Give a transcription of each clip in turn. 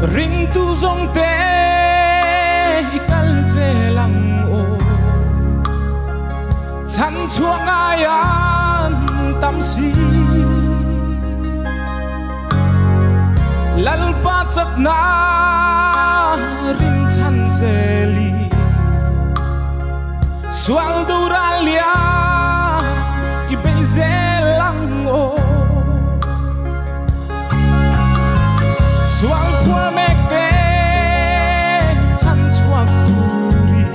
ring tu zong te ikal ze lang o chan chuang ayan tam si lal pa chap na ring chan ze li sual duralia i be ze lang o sual kwa mek te chan chuak turi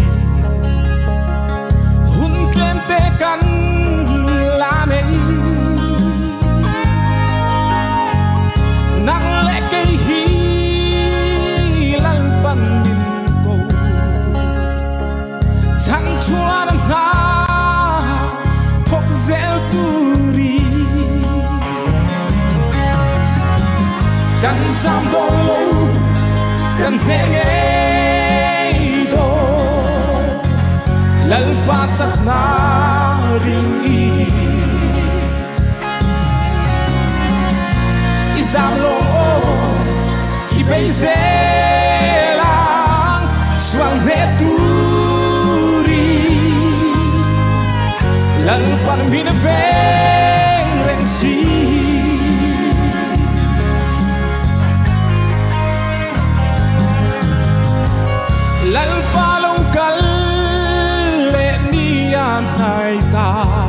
hun kem te kan la nei nang le ke hi lan pan min ko chan chuan na phok zel turi kan sam do lo kan henge do lal pa chak na ring i sam lo i be ze lang swang he turi lal pa min veng ren si lal pa lo kal le ni an hai ta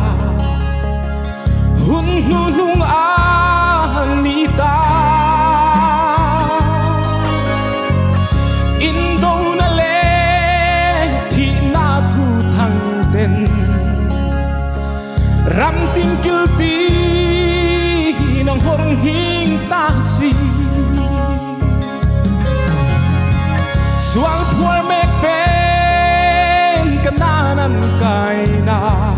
hun nu nung an ni ta in do na le thi na thu thang ten ram tin kil ti nang hor hing ta si sual pual mek pen kananan kai na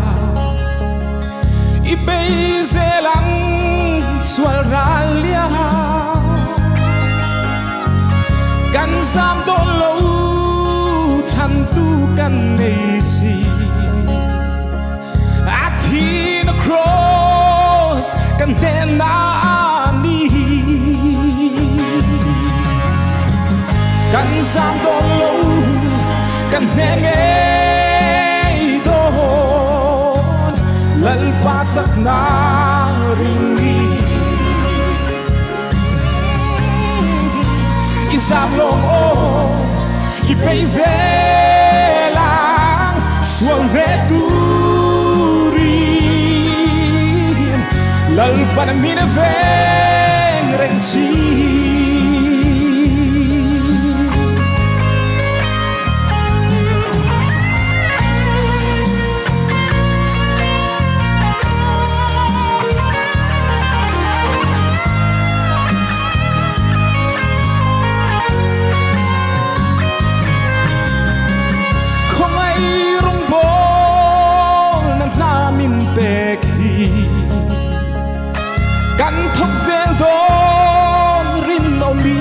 i be ze lang sual ralia kan sam do lo chan tu kan nei si athi na cross kan te na ni kan sam do lo kan henge do lal pa sak na ringi i sam lo i pe ze lang suang he turi lal pa na mi na veng ren si kan thok zel don rin no mi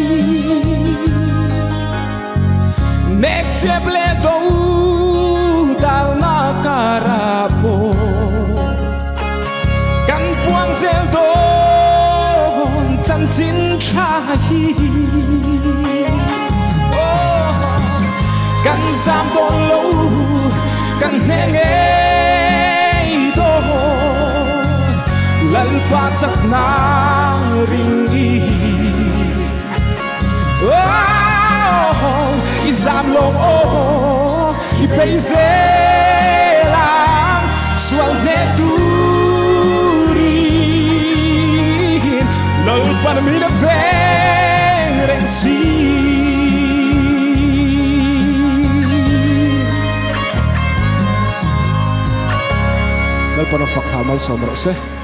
nek chep le do dal na karapo kan puang zel don chan chin tha hi kan sam don lo kan henge do lal pa chak na ring i zam lo i pe ze lang sual he turi lal pa mi na veng ren si lal pa na fak hamal somra se